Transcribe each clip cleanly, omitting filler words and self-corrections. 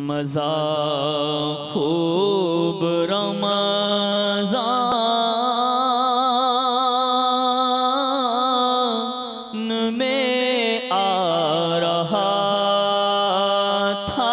مزہ خوب رمضان میں آ رہا تھا۔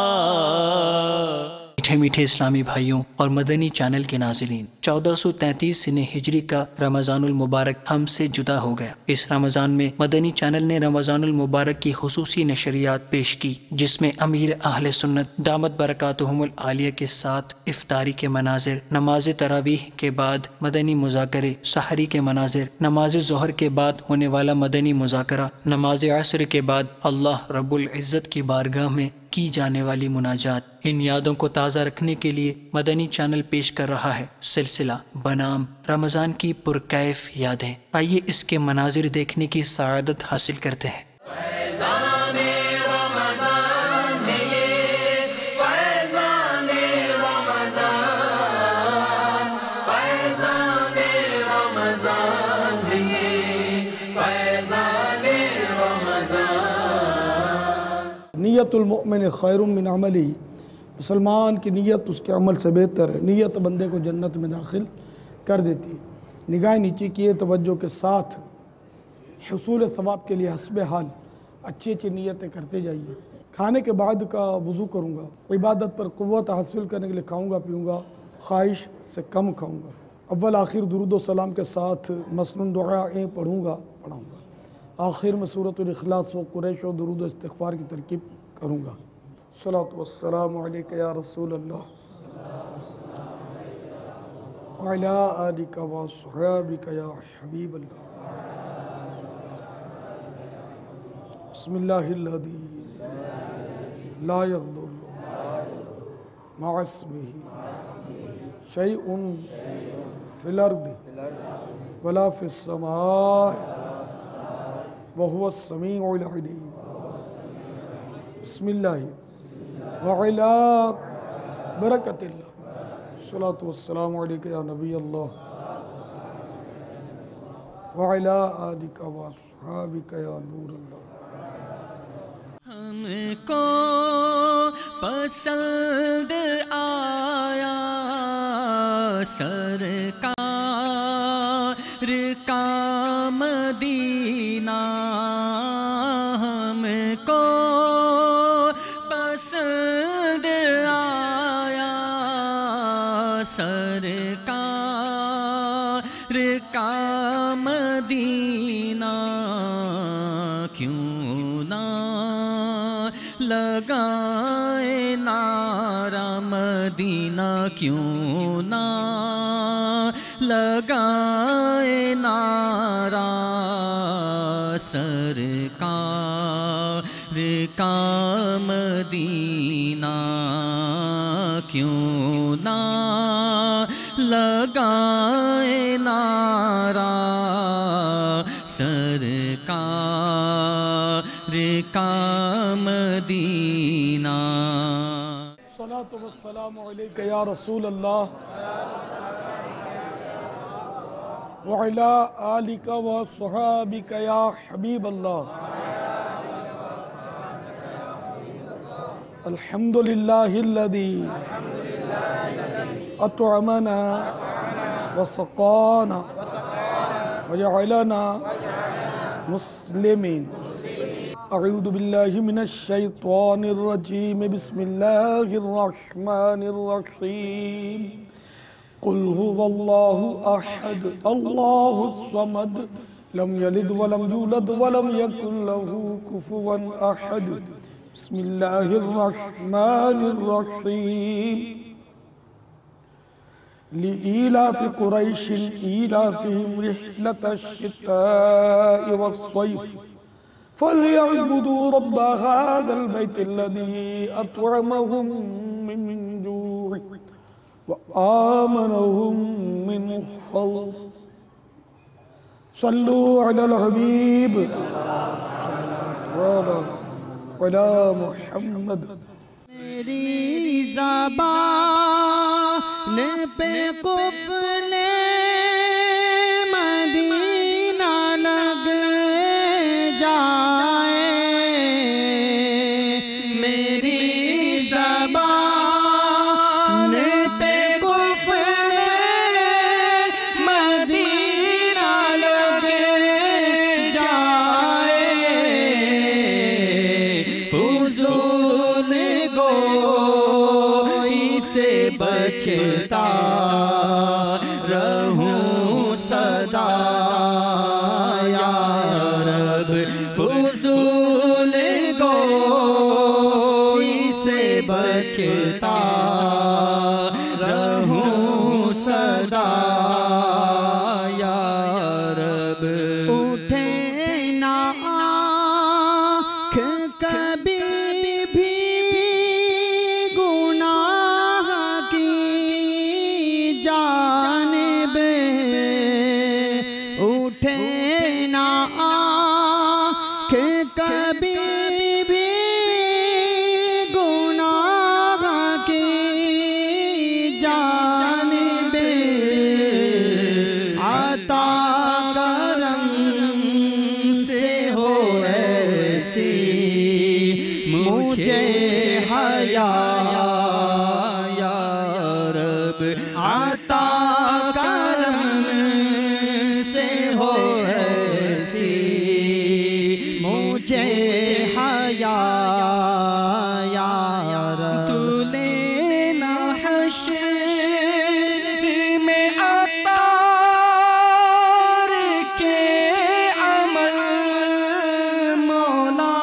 میٹھے میٹھے اسلامی بھائیوں اور مدنی چینل کے ناظرین، 1433 سنہ ہجری کا رمضان المبارک ہم سے جدا ہو گیا۔ اس رمضان میں مدنی چینل نے رمضان المبارک کی خصوصی نشریات پیش کی، جس میں امیر اہل سنت دامت برکاتہم العالیہ کے ساتھ افطاری کے مناظر، نماز تراویح کے بعد مدنی مذاکرے، سحری کے مناظر، نماز ظہر کے بعد ہونے والا مدنی مذاکرہ، نماز عصر کے بعد اللہ رب العزت کی بارگاہ میں کی جانے والی مناجات۔ ان یادوں کو تازہ رکھنے کے لیے مدنی چینل پیش کر رہا ہے سلسلہ بنام رمضان کی پرکیف یادیں۔ آئیے اس کے مناظر دیکھنے کی سعادت حاصل کرتے ہیں۔ فیضان رمضان ہے یہ، فیضان رمضان، فیضان رمضان ہے یہ، فیضان رمضان۔ نیت المؤمن خیر من عملی، مسلمان کی نیت اس کے عمل سے بہتر ہے۔ نیت بندے کو جنت میں داخل کر دیتی ہے۔ نگاہ نیچے کیے توجہ کے ساتھ حصول ثواب کے لیے حسب حال اچھی اچھی نیتیں کرتے جائیے۔ کھانے کے بعد کا وضو کروں گا، عبادت پر قوت حاصل کرنے کے لیے کھاؤں گا پیوں گا، خواہش سے کم کھاؤں گا، اول آخر درود و سلام کے ساتھ مسنون دعائیں پڑھوں گا پڑھاؤں گا، آخر میں سورۃ الاخلاص و قریش و درود و استغفار کی ترکیب کروں گا۔ الصلاۃ والسلام علیک یا رسول اللہ وعلی آلک وصحابک یا حبیب اللہ۔ بسم اللہ الذی لا یضر مع اسمہ شیء فی الارض ولا فی السماء وہو السمیع العلیم۔ بسم اللہ وعلی برکت اللہ۔ الصلاۃ والسلام علیک یا نبی اللہ وعلی آلک واصحابک یا نور اللہ۔ ہم کو پسند آیا سرکار کا مدینہ، ہم کو پسند آیا سرکار کا مدینہ، کیوں نہ لگائے نعرہ مدینہ، کیوں نہ لگائے نعرہ سرکار کا مدینہ، کیوں نہ لگائے نعرہ سرکار کا مدینہ۔ الصلاۃ والسلام علیک یا رسول اللہ وعلی آلک وصحابک یا حبیب اللہ۔ الحمد للہ الذی اطعمنا وسقانا وجعلنا مسلمین۔ اعوذ باللہ من الشیطان الرجیم، بسم اللہ الرحمن الرحیم۔ قل هو اللہ احد اللہ الصمد لم یلد ولم یولد ولم یکن له کفوا احد۔ بسم اللہ الرحمن الرحیم۔ لإيلاف قريش إيلافهم رحلة الشتاء والصيف فليعبدوا رب هذا البيت الذي أطعمهم من جوع وآمنهم من خوف۔ صلوا على الحبيب وعلى محمد۔ میری زبان پہ قفل مدینہ لگ جائے، میری زبان بچتا رہوں صدا یا رب فضول گوئی سے بچتا رہوں صدا یا رب اٹھے نہ آنکھ کبھی بھی گناہ کی جانب، اٹھے نہ آنکھ کبھی بھی گناہ کی جانب، عطا کرم سے ہو ایسی مجھے حیا یا رب عطا کرم سے ہو ایسی مجھے حیا یا رب۔ تو لینا حشر میں عطار کے عمل مولا،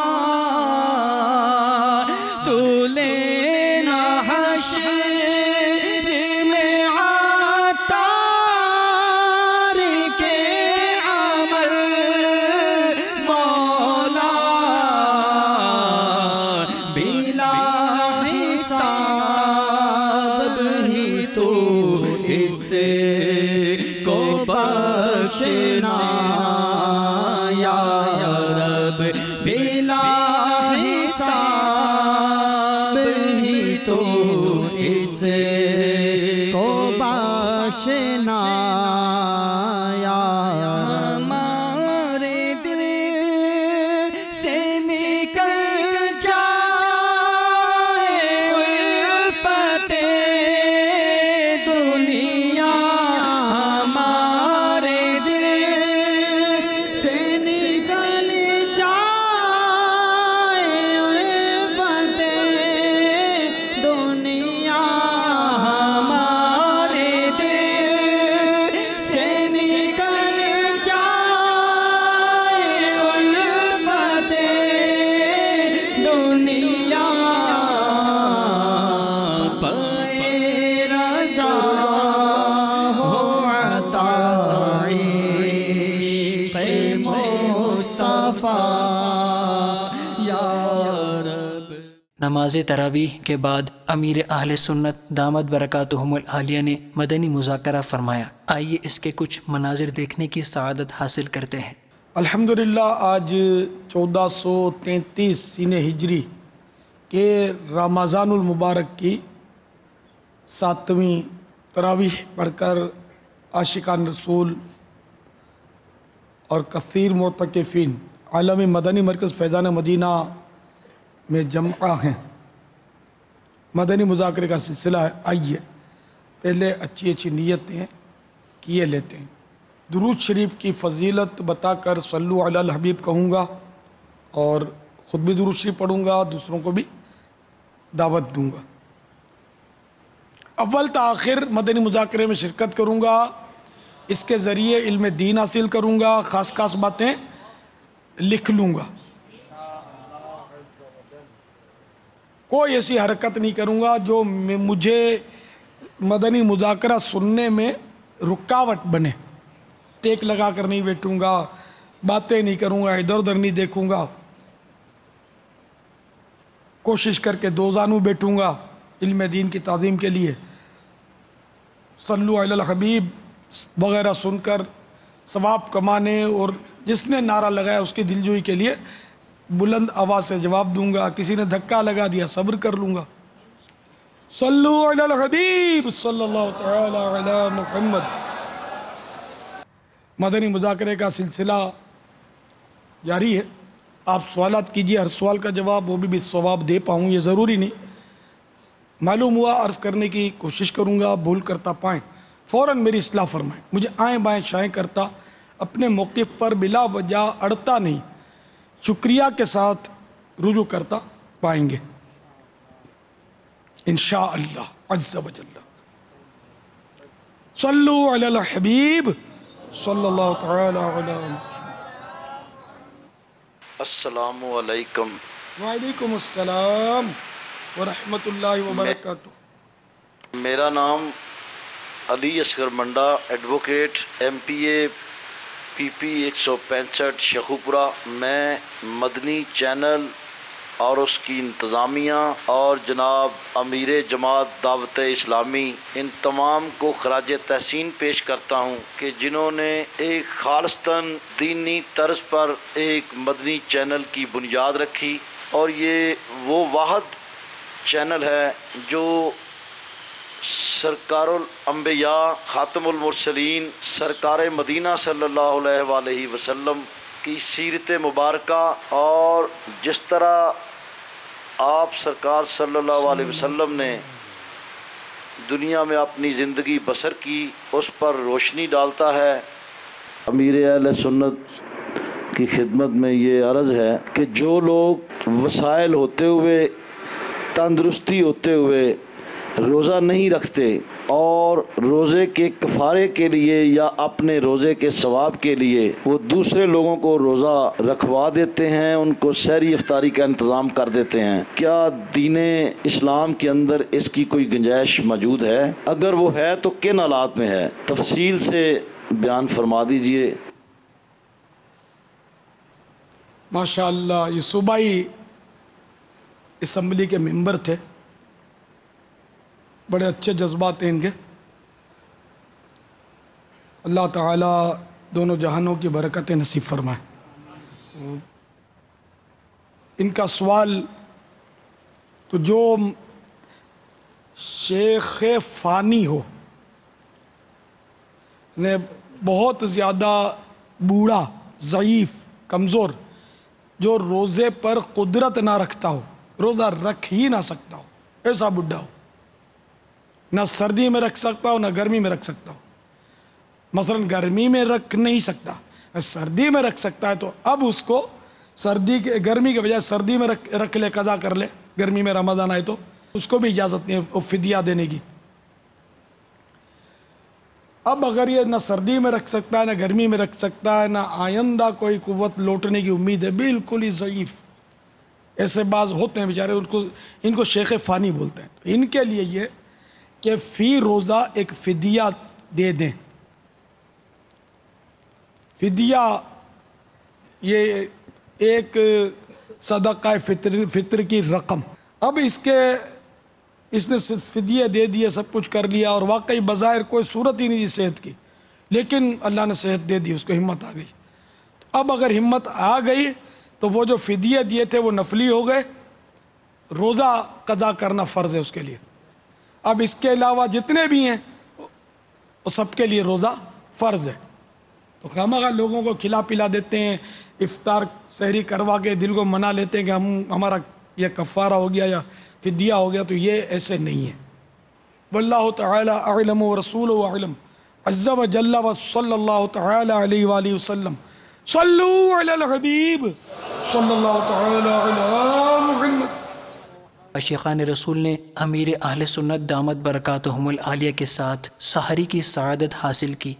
تو لینا حشر میں عطار کے عمل مولا، بلا حساب ہی تو اس کو بخشنا یا رب، بلا حساب ہی تو اس کو بخشنا یا رب۔ ہمارے دل سے نکل جائے الفت دنیا، ہمارے دل سے نکل جائے الفت دنیا، ہمارے دل سے نکل جائے الفت دنیا، پائے رضا ہو عطا عشق مصطفیٰ یا رب۔ نماز تراویح کے بعد امیر اہل سنت دامت برکاتہم العالیہ نے مدنی مذاکرہ فرمایا۔ آئیے اس کے کچھ مناظر دیکھنے کی سعادت حاصل کرتے ہیں۔ الحمدللہ آج 1433 سینہ ہجری کے رمضان المبارک کی 7ویں تراویح پڑھ کر عاشقان رسول اور کثیر معتکفین عالمی مدنی مرکز فیضان مدینہ میں جمع ہیں۔ مدنی مذاکرے کا سلسلہ ہے۔ آئیے پہلے اچھی اچھی نیتیں کیے لیتے ہیں۔ درود شریف کی فضیلت بتا کر صلو علی الحبیب کہوں گا اور خود بھی درود شریف پڑھوں گا، دوسروں کو بھی دعوت دوں گا۔ اول تا آخر مدنی مذاکرے میں شرکت کروں گا، اس کے ذریعے علم دین حاصل کروں گا، خاص خاص باتیں لکھ لوں گا، کوئی ایسی حرکت نہیں کروں گا جو مجھے مدنی مذاکرہ سننے میں رکاوٹ بنے۔ ٹیک لگا کر نہیں بیٹھوں گا، باتیں نہیں کروں گا، ادھر ادھر نہیں دیکھوں گا، کوشش کر کے دو زانو بیٹھوں گا علم دین کی تعظیم کے لیے۔ صلو علی الحبیب وغیرہ سن کر ثواب کمانے، اور جس نے نعرہ لگایا اس کی دلجوئی کے لیے بلند آواز سے جواب دوں گا، کسی نے دھکا لگا دیا صبر کر لوں گا۔ صلو علی الحبیب صلی اللہ تعالی علی محمد۔ مدنی مذاکرے کا سلسلہ جاری ہے، آپ سوالات کیجئے، ہر سوال کا جواب وہ بھی ثواب دے پاؤں یہ ضروری نہیں، معلوم ہوا عرض کرنے کی کوشش کروں گا، بھول کرتا پائیں فوراً میری اصلاح فرمائیں۔ مجھے آئیں بائیں شائیں کرتا، اپنے موقف پر بلا وجہ اڑتا نہیں، شکریہ کے ساتھ رجوع کرتا پائیں گے۔ इंशाअल्लाह अज़्ज़ व जल्ल। सल्लु अलल हबीब सल्लल्लाहु तआला अलैहि वसल्लम। अस्सलामु अलैकुम। वालेकुम अस्सलाम व रहमतुल्लाहि व बरकातुहू। मेरा नाम Ali Asghar Manda, advocate, MPA PP 165 Sheikhupura. मैं मदनी चैनल और उसकी इंतज़ामिया और जनाब अमीर जमात दावत इस्लामी, इन तमाम को खराज तहसीन पेश करता हूँ कि जिन्होंने एक खालिस्तन दीनी तर्ज पर एक मदनी चैनल की बुनियाद रखी। और ये वो वाहिद चैनल है जो सरकारुल अंबिया खातमुल मुरसलीन सरकार मदीना सल्लल्लाहु अलैहि वसल्लम की सीरत मुबारका और जिस तरह आप सरकार सल्लल्लाहु अलैहि वसल्लम ने दुनिया में अपनी ज़िंदगी बसर की, उस पर रोशनी डालता है। अमीर अहले सुन्नत की खिदमत में ये अर्ज़ है कि जो लोग वसाइल होते हुए, तंदुरुस्ती होते हुए रोज़ा नहीं रखते और रोज़े के कफ़ारे के लिए या अपने रोज़े के सवाब के लिए वो दूसरे लोगों को रोज़ा रखवा देते हैं, उनको सहरी इफ्तारी का इंतज़ाम कर देते हैं, क्या दीने इस्लाम के अंदर इसकी कोई गुंजाइश मौजूद है? अगर वो है तो किन हालात में है? तफसील से बयान फरमा दीजिए। माशाअल्लाह, ये सूबाई असम्बली के मेंबर थे, बड़े अच्छे जज्बात हैं इनके। अल्लाह ताला दोनों जहानों की बरकतें नसीब फरमाए। इनका सवाल तो जो शेख फ़ानी हो ने बहुत ज़्यादा बूढ़ा, ज़ईफ़, कमज़ोर, जो रोज़े पर कुदरत ना रखता हो, रोज़ा रख ही ना सकता हो, ऐसा बुढ़ा हो, ना सर्दी में रख सकता हो ना गर्मी में रख सकता हो। मसलन गर्मी में रख नहीं सकता, सर्दी में रख सकता है, तो अब उसको गर्मी के बजाय सर्दी में रख ले, कज़ा कर ले, गर्मी में रमज़ान आए तो उसको भी इजाज़त नहीं है फ़िदिया देने की। अब अगर ये ना सर्दी में रख सकता है ना गर्मी में रख सकता है, ना आइंदा कोई कुव्वत लौटने की उम्मीद है, बिल्कुल ही ज़ईफ़, ऐसे बाज़ होते हैं बेचारे, इनको शेख फ़ानी बोलते हैं। तो इनके लिए ये कि फ़ी रोज़ा एक फ़िदिया दे दें। फ़िदिया ये एक सदक़ा फ़ित्र की रकम। अब इसने सिर्फ फ़िदिया दे दिए, सब कुछ कर लिया और वाकई बज़ाहिर कोई सूरत ही नहीं थी सेहत की, लेकिन अल्लाह ने सेहत दे दी, उसको हिम्मत आ गई। तो अब अगर हिम्मत आ गई तो वो जो फ़िदिया दिए थे वो नफली हो गए, रोज़ा क़ज़ा करना फ़र्ज़ है उसके लिए। अब इसके अलावा जितने भी हैं वो सबके लिए रोज़ा फ़र्ज़ है। तो खामखा लोगों को खिला पिला देते हैं, इफ्तार सहरी करवा के दिल को मना लेते हैं कि हमारा यह कफ़ारा हो गया या फ़िदिया हो गया, तो ये ऐसे नहीं है। वल्लाहु तआला अअलम व रसूलुहु अअलम अज़्ज़ व जल्ल व सल्लल्लाहु तआला अलैहि व आलिहि वसल्लम। सल्लु अलल हबीब सल्लल्लाहु तआला अला मुहम्मद। आशिक़ान रसूल ने अमीर अहले सुन्नत दामत बरकातहुमुल आलिया के साथ सहरी की सआदत हासिल की।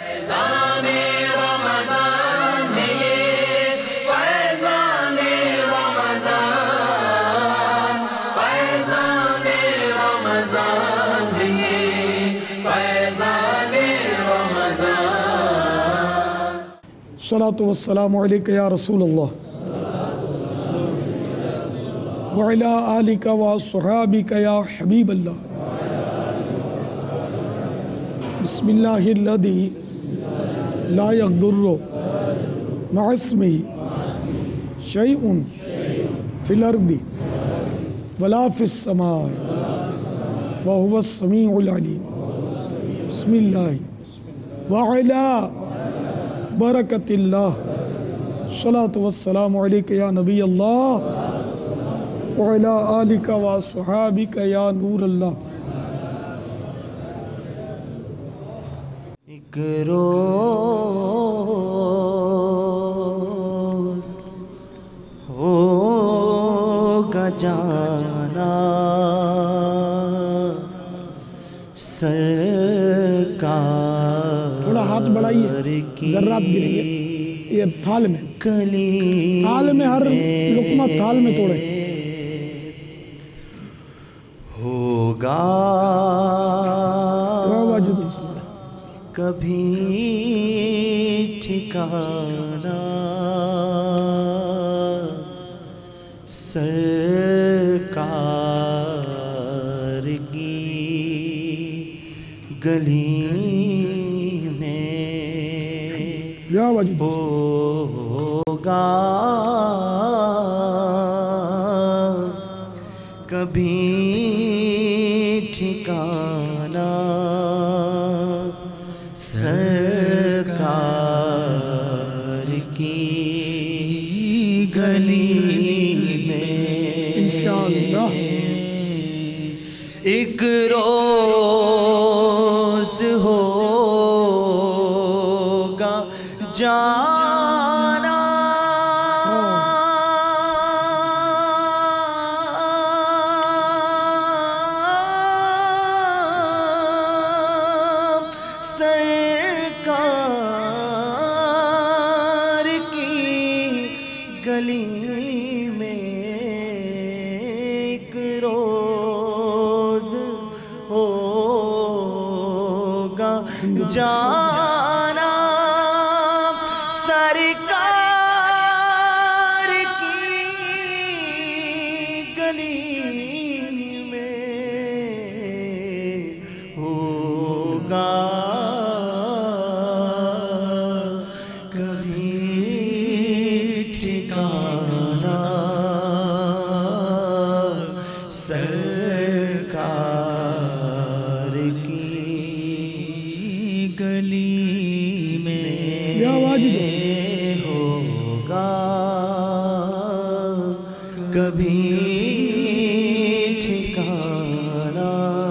सलातु वस्सलामु अलैका या रसूलल्लाह व अला आलिका व अस्हाबिका या हबीबल्लाह। बिस्मिल्लाहिल्लज़ी ला यज़ुर्रु मअ इस्मिही शैउन फिल अर्दि वला फिस समाइ व हुवस समीउल अलीम। बिस्मिल्लाहि व अला बरकतिल्लाह। सलातु वस्सलामु अलैका या नबी अल्लाह व अला आलिका व अस्हाबिका या नूर अल्लाह। एक रोज़ होगा जाना سرکار تھوڑا ہاتھ بڑھائیے، ذرات گریں گے یہ تھال میں، تھال میں ہر لقمہ تھال میں توڑے. ہوگا کبھی ٹھکانہ سرکار کی گلی میں ہوگا کبھی ٹھکانہ سرکار کی گلی میں انشاءاللہ. ایک روز ہوگا جانا سرکار کی گلی میں. ایک روز ہوگا جانا سرکار کی گلی میں ہوگا کبھی ٹھکانہ سرکار کی گلی میں ہوگا کبھی ٹھکانہ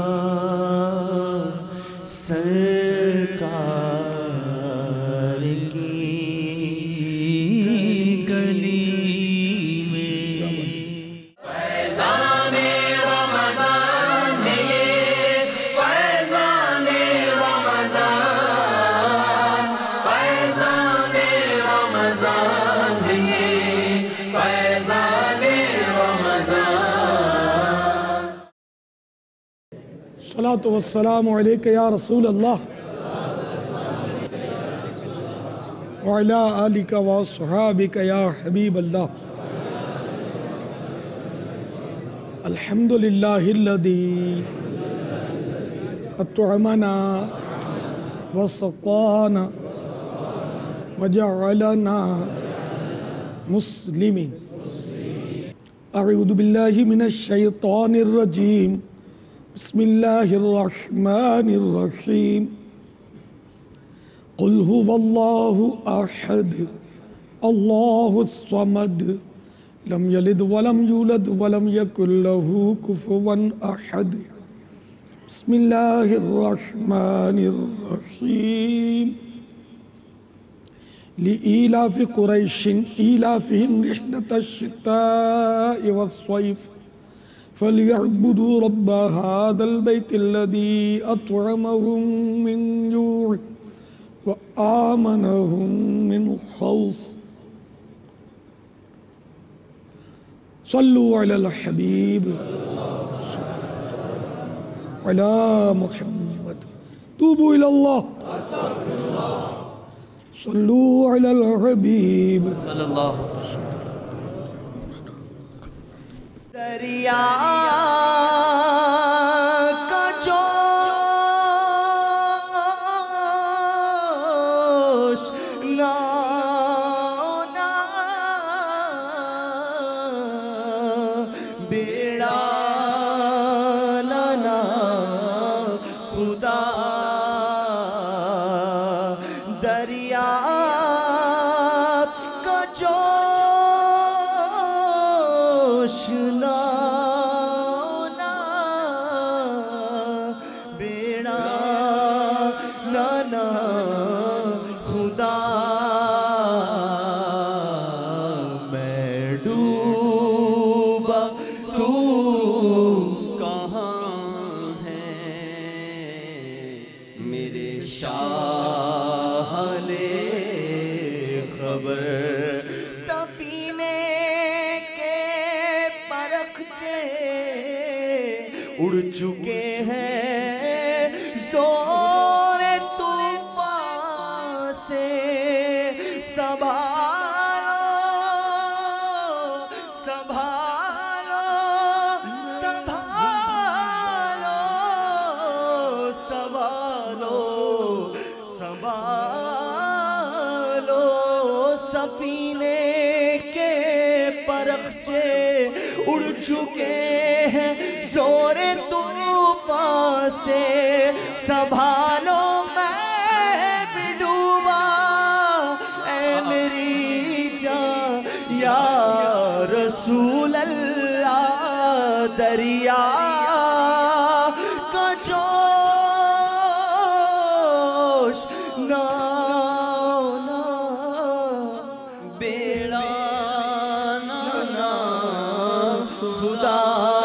سرکار کی گلی میں. الصلاۃ والسلام علیک یا رسول اللہ وعلی آلک واصحابک یا حبیب اللہ. الحمد للہ الذی اطعمنا وسقانا وجعلنا مسلمین. اعوذ باللہ من الشیطان الرجیم. بسم اللہ الرحمن الرحیم. قل هو اللہ احد اللہ الصمد لم یلد ولم یولد ولم یکن له کفوا احد. بسم اللہ الرحمن الرحیم. لإيلاف قریش إيلافهم رحلة الشتاء والصيف فليعبدوا رب هذا البيت الذي أطعمهم من جوع وآمنهم من خوف. صلوا على الحبيب على محمد. توبوا إلى الله. صلوا على الحبيب صلی اللہ علیہ وسلم. دریا کا جوش نانا بیڑا لانا خدا. دریا کا جوش نانا اڑ چکے ہیں زور طوفان سے سنبھالو سنبھالو سنبھالو سنبھالو سنبھالو سفینے کے پرخچے اڑ چکے ہیں زور طوفان سے سنبھالو میں بھی ڈوبا اے میری جان یا رسول اللہ دریا کا جوش نہ بیڑا نہ خدا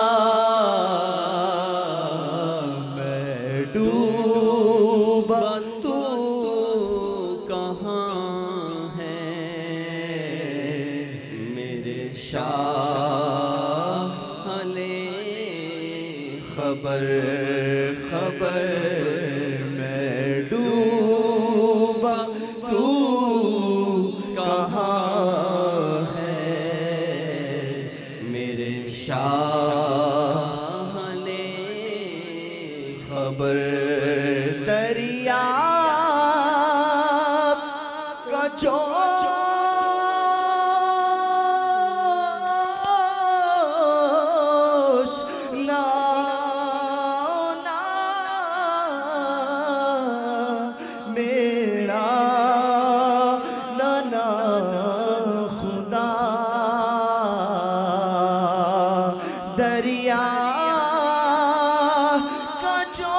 میں ڈوبا تو کہاں ہے میرے شاہ لے خبر خبر میں ڈوبا تو کہاں ہے میرے شاہ لے خبر دریا کا جوش نہ میرا نہ خدا دریا کا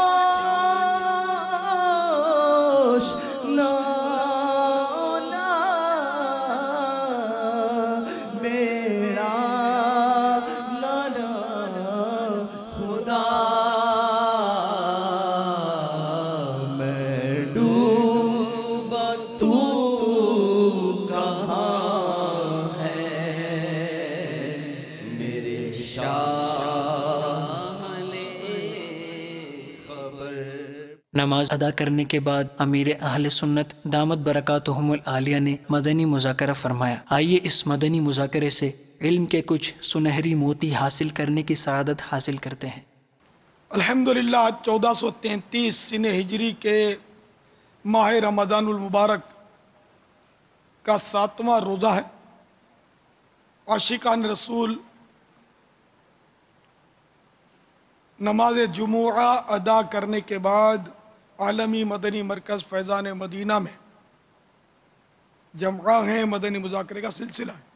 جوش نہ میرا نہ خدا میں ڈوبا تو کہاں ہے میرے شاہ لے خبر۔ نماز ادا کرنے کے بعد امیر اہل سنت دامت برکاتہم العالیہ نے مدنی مذاکرہ فرمایا۔ آئیے اس مدنی مذاکرے سے علم کے کچھ سنہری موتی حاصل کرنے کی سعادت حاصل کرتے ہیں۔ الحمدللہ 1433 سن ہجری کے ماہ رمضان المبارک کا 7واں روزہ ہے۔ عاشقان رسول نماز جمعہ ادا کرنے کے بعد عالمی مدنی مرکز فیضان مدینہ میں جمعہ ہیں، مدنی مذاکرے کا سلسلہ ہے۔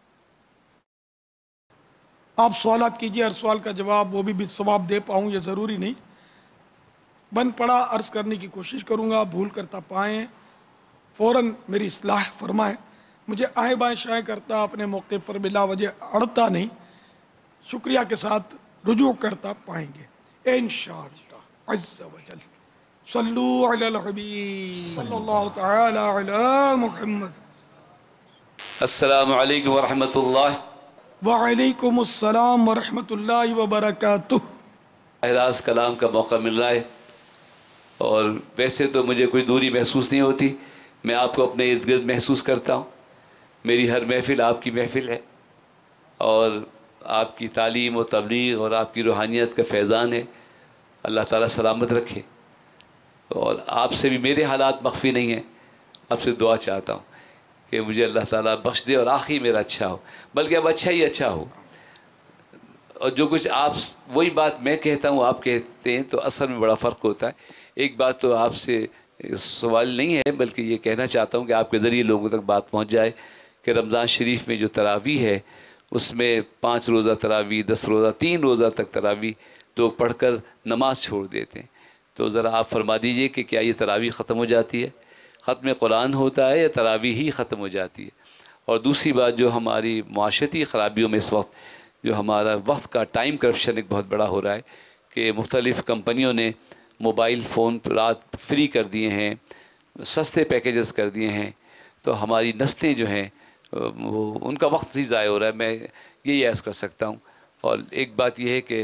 آپ سوالات کیجئے، ہر سوال کا جواب وہ بھی ثواب دے پاؤں یہ ضروری نہیں، بن پڑا عرض کرنے کی کوشش کروں گا، بھول کرتا پائیں فوراً میری اصلاح فرمائیں۔ مجھے آئیں بائیں شائیں کرتا اپنے موقع پر بلا وجہ اڑتا نہیں، شکریہ کے ساتھ رجوع کرتا پائیں گے انشاءاللہ عز و جل۔ صلو علی الحبیب صلی اللہ تعالی علی محمد۔ السلام علیکم ورحمۃ اللہ۔ وعلیکم السلام ورحمۃ اللہ وبرکاتہ۔ احراز کلام کا موقع مل رہا ہے، اور ویسے تو مجھے کوئی دوری محسوس نہیں ہوتی، میں آپ کو اپنے ارد گرد محسوس کرتا ہوں۔ میری ہر محفل آپ کی محفل ہے، اور آپ کی تعلیم و تبلیغ اور آپ کی روحانیت کا فیضان ہے۔ اللہ تعالیٰ سلامت رکھے، اور آپ سے بھی میرے حالات مخفی نہیں ہیں، آپ سے دعا چاہتا ہوں کہ مجھے اللہ تعالیٰ بخش دے اور آخری میرا اچھا ہو، بلکہ اب اچھا ہی اچھا ہو۔ اور جو کچھ آپ وہی بات میں کہتا ہوں آپ کہتے ہیں تو اثر میں بڑا فرق ہوتا ہے۔ ایک بات تو آپ سے سوال نہیں ہے، بلکہ یہ کہنا چاہتا ہوں کہ آپ کے ذریعے لوگوں تک بات پہنچ جائے کہ رمضان شریف میں جو تراویح ہے اس میں 5 روزہ تراویح، 10 روزہ، 3 روزہ تک تراویح لوگ پڑھ کر نماز چھوڑ دیتے ہیں۔ تو ذرا آپ فرما دیجئے کہ کیا یہ تراویح ختم ہو جاتی ہے، ختم قرآن ہوتا ہے یا تراویح ہی ختم ہو جاتی ہے؟ اور دوسری بات، جو ہماری معاشرتی خرابیوں میں اس وقت جو ہمارا وقت کا ٹائم کرپشن ایک بہت بڑا ہو رہا ہے کہ مختلف کمپنیوں نے موبائل فون رات فری کر دیے ہیں، سستے پیکیجز کر دیے ہیں، تو ہماری نسلیں جو ہیں وہ ان کا وقت ہی ضائع ہو رہا ہے، میں یہی عرض کر سکتا ہوں۔ اور ایک بات یہ ہے کہ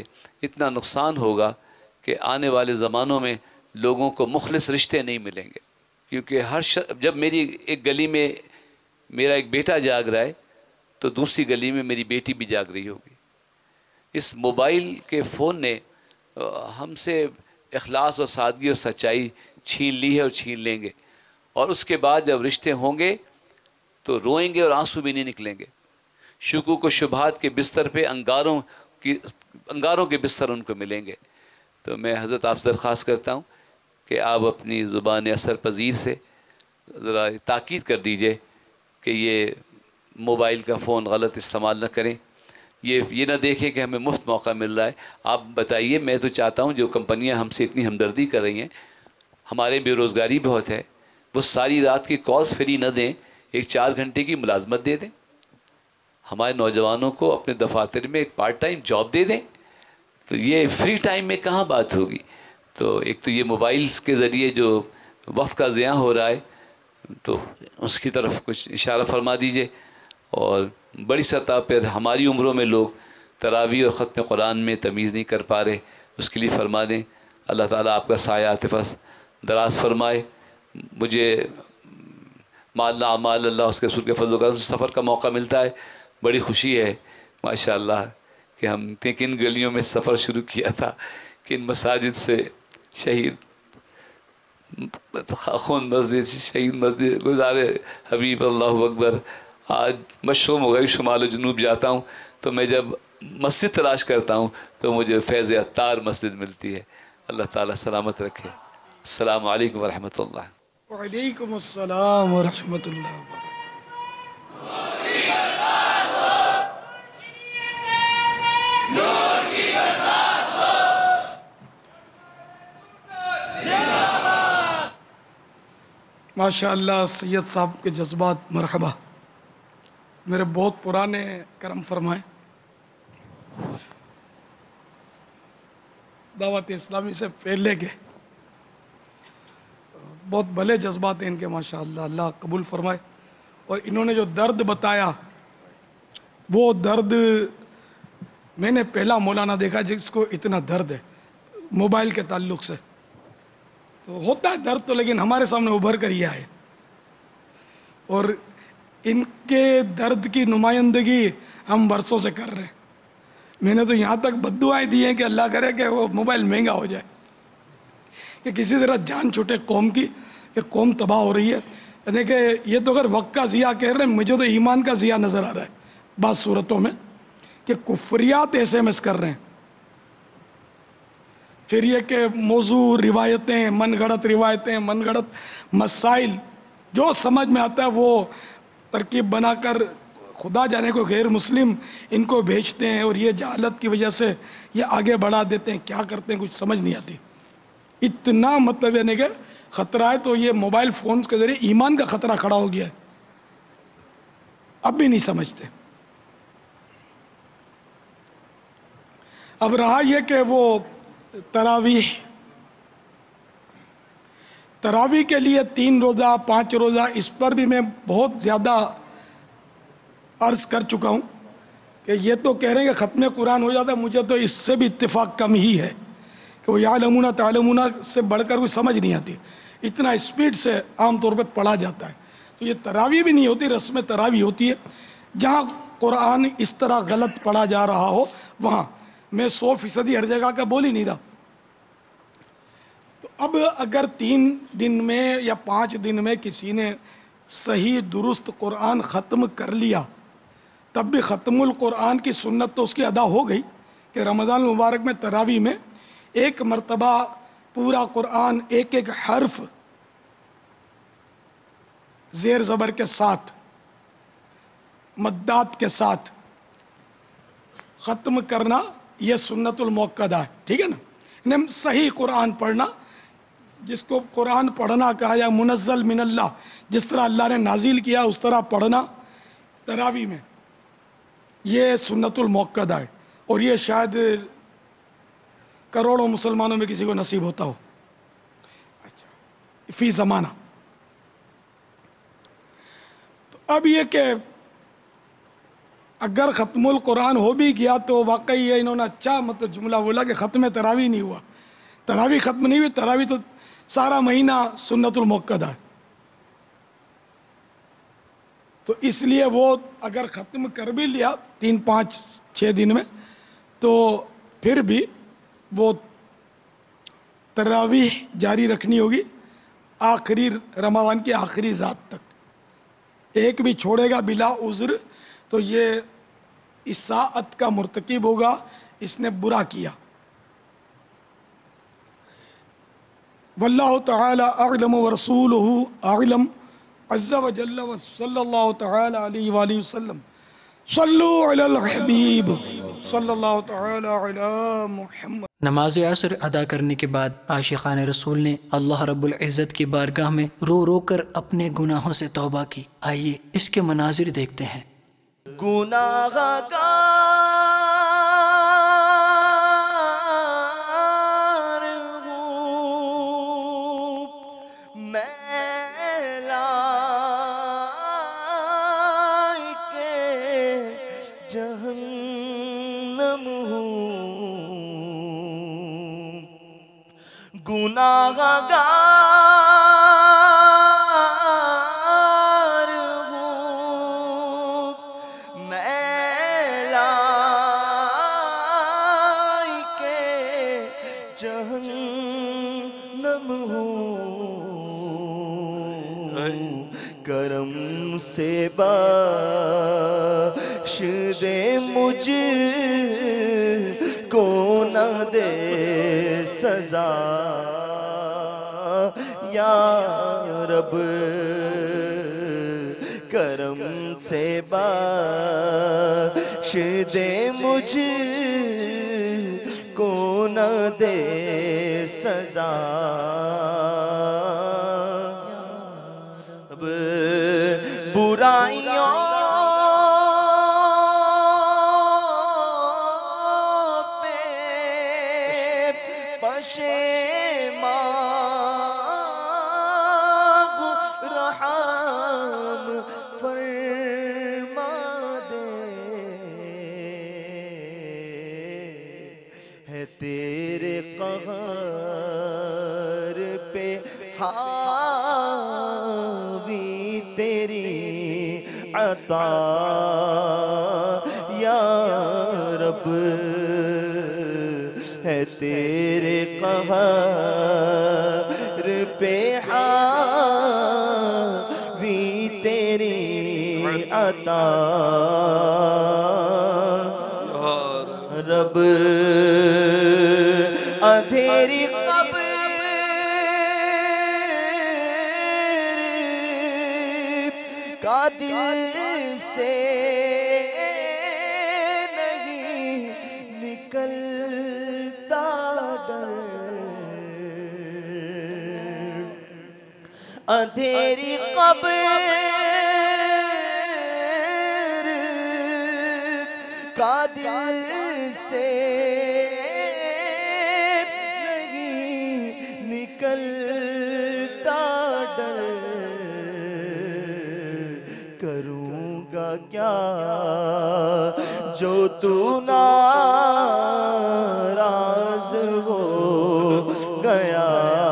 اتنا نقصان ہوگا کہ آنے والے زمانوں میں لوگوں کو مخلص رشتے نہیں ملیں گے. کیونکہ جب میری ایک گلی میں میرا ایک بیٹا جاگ رہا ہے تو دوسری گلی میں میری بیٹی بھی جاگ رہی ہوگی. اس موبائل کے فون نے ہم سے اخلاص اور سادگی اور سچائی چھین لی ہے اور چھین لیں گے. اور اس کے بعد جب رشتے ہوں گے تو روئیں گے اور آنسو بھی نہیں نکلیں گے. شکوک و شبہات کے بستر پہ انگاروں کے بستر ان کو ملیں گے. تو میں حضرت آپ سے درخواست کرتا ہوں کہ آپ اپنی زبان اثر پذیر سے ذرا تاکید کر دیجئے کہ یہ موبائل کا فون غلط استعمال نہ کریں. یہ نہ دیکھیں کہ ہمیں مفت موقع مل رہا ہے. آپ بتائیے, میں تو چاہتا ہوں جو کمپنیاں ہم سے اتنی ہمدردی کر رہی ہیں, ہمارے بے روزگاری بہت ہے, وہ ساری رات کی کالز فری نہ دیں, ایک 4 گھنٹے کی ملازمت دے دیں. ہمارے نوجوانوں کو اپنے دفاتر میں ایک پارٹ ٹائم جاب دے دیں. تو یہ فری ٹائم میں کہاں بات ہوگی. تو ایک تو یہ موبائلز کے ذریعے جو وقت کا ضیاع ہو رہا ہے تو اس کی طرف کچھ اشارہ فرما دیجئے. اور بڑی سطح پر ہماری عمروں میں لوگ تراویح اور ختم قرآن میں تمیز نہیں کر پا رہے, اس کے لیے فرما دیں. اللہ تعالیٰ آپ کا سایہ عاطفت دراز فرمائے. مجھے مال اعمال اللہ اس کے رسول کے فضل و کرم سے سفر کا موقع ملتا ہے, بڑی خوشی ہے ماشاءاللہ کہ ہم نے کن گلیوں میں سفر شروع کیا تھا, کن مساجد سے شہید خون مسجد, شہید مسجد گزارے حبیب اللہ اکبر. آج مشرق مغرب شمال و جنوب جاتا ہوں تو میں جب مسجد تلاش کرتا ہوں تو مجھے فیض عطار مسجد ملتی ہے. اللہ تعالیٰ سلامت رکھے. السلام علیکم ورحمۃ اللہ. وعلیکم السلام ورحمۃ اللہ وبرکاتہ. ماشاء اللہ سید صاحب کے جذبات مرحبا. میرے بہت پرانے کرم فرمائے, دعوت اسلامی سے پہلے کے بہت بھلے جذبات ہیں ان کے ماشاء اللہ, اللہ قبول فرمائے. اور انہوں نے جو درد بتایا وہ درد میں نے پہلا مولانا دیکھا جس کو اتنا درد ہے موبائل کے تعلق سے. تو ہوتا ہے درد تو, لیکن ہمارے سامنے ابھر کر یہ آئے. اور ان کے درد کی نمائندگی ہم برسوں سے کر رہے ہیں. میں نے تو یہاں تک بد دعائیں دی ہیں کہ اللہ کرے کہ وہ موبائل مہنگا ہو جائے, کہ کسی طرح جان چھوٹے قوم کی, کہ قوم تباہ ہو رہی ہے. یعنی کہ یہ تو اگر وقت کا ضیاع کہہ رہے ہیں, مجھے تو ایمان کا ضیاع نظر آ رہا ہے بعض صورتوں میں, کہ کفریات ایسے ایس کر رہے ہیں. پھر یہ کہ موضوع روایتیں, من گھڑت روایتیں, من گھڑت مسائل جو سمجھ میں آتا ہے وہ ترکیب بنا کر خدا جانے کو غیر مسلم ان کو بھیجتے ہیں, اور یہ جہالت کی وجہ سے یہ آگے بڑھا دیتے ہیں. کیا کرتے ہیں کچھ سمجھ نہیں آتی. اتنا مطلب یعنی کہ خطرہ ہے. تو یہ موبائل فونز کے ذریعے ایمان کا خطرہ کھڑا ہو گیا ہے, اب بھی نہیں سمجھتے. اب رہا یہ کہ وہ تراویح کے لیے 3 روزہ 5 روزہ, اس پر بھی میں بہت زیادہ عرض کر چکا ہوں کہ یہ تو کہہ رہے ہیں کہ ختم قرآن ہو جاتا ہے. مجھے تو اس سے بھی اتفاق کم ہی ہے کہ وہ یعلمون تعلمون سے بڑھ کر کوئی سمجھ نہیں آتی, اتنا اسپیڈ سے عام طور پہ پڑھا جاتا ہے. تو یہ تراویح بھی نہیں ہوتی, رسم تراویح ہوتی ہے. جہاں قرآن اس طرح غلط پڑھا جا رہا ہو وہاں, میں 100% ہر جگہ کا بول ہی نہیں رہا. تو اب اگر 3 دن میں یا 5 دن میں کسی نے صحیح درست قرآن ختم کر لیا, تب بھی ختم القرآن کی سنت تو اس کی ادا ہو گئی کہ رمضان المبارک میں تراویح میں 1 مرتبہ پورا قرآن ایک حرف زیر زبر کے ساتھ, مدات کے ساتھ ختم کرنا یہ سنت المؤکدہ ہے. ٹھیک ہے نا, یعنی صحیح قرآن پڑھنا, جس کو قرآن پڑھنا کہا یا منزل من اللہ, جس طرح اللہ نے نازل کیا اس طرح پڑھنا تراویح میں, یہ سنت المؤکدہ ہے. اور یہ شاید کروڑوں مسلمانوں میں کسی کو نصیب ہوتا ہو. اچھا, فی زمانہ. تو اب یہ کہ اگر ختم القرآن ہو بھی گیا تو واقعی یہ انہوں نے اچھا مطلب جملہ بولا کہ ختم تراویح نہیں ہوا. تراویح ختم نہیں ہوئی، تراویح تو سارا مہینہ سنت المؤکدہ ہے. تو اس لیے وہ اگر ختم کر بھی لیا 3 5 6 دن میں تو پھر بھی وہ تراویح جاری رکھنی ہوگی آخری رمضان کی آخری رات تک. ایک بھی چھوڑے گا بلا عذر تو یہ اساءت کا مرتکب ہوگا، اس نے برا کیا. واللہ تعالی اعلم ورسولہ اعلم عز وجل وصلی اللہ تعالی علیہ وآلہ وسلم. صلو علی الحبیب صلی اللہ تعالی علی محمد. نماز عصر ادا کرنے کے بعد عاشقان رسول نے اللہ رب العزت کی بارگاہ میں رو رو کر اپنے گناہوں سے توبہ کی. آئیے اس کے مناظر دیکھتے ہیں. گناہ گار ہوں میں لائق جہنم ہوں. گناہ گار کرم سے بخش دے مجھ کو نہ دے سزا یا رب. کرم سے بخش دے مجھ کو نہ دے سزا. برائیوں پہ پشیمان رحم فرما دے. ہے تیرے قہر پہ حاوی تیری عطا یا رب. ہے تیرے قہر پہ حاوی تیری عطا رب. اندھیری قبر کا دل سے نہیں نکلتا ڈر. اندھیری قبر کا دل سے نہیں نکلتا ڈر. کروں گا کیا جو تو ناراض ہو گیا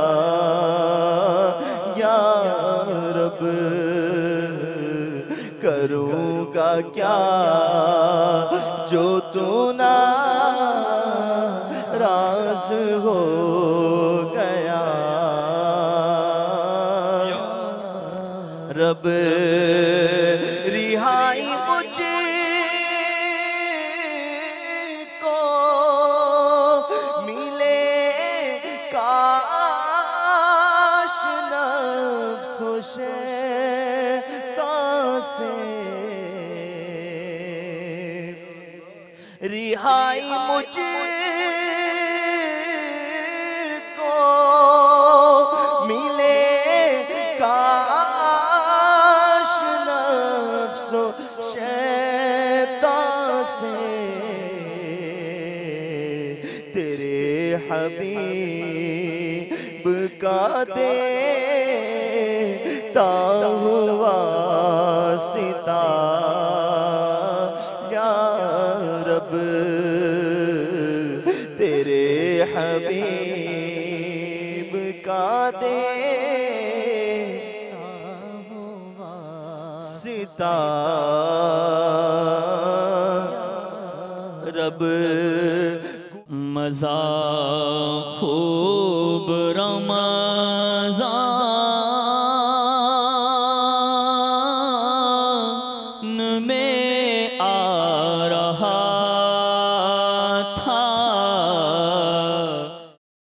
یا رب. کروں گا کیا جو تو ناراض ہو گیا رب. رہائی مجھ کو ملے کاش نفس و شیطان سے. رہائی مجھ کو ملے کاش نفس و شیطان سے. تیرے حبیب کا دیتا ہوا واسطہ یا حبیب کا دے ستا رب مزہ خوب رمضان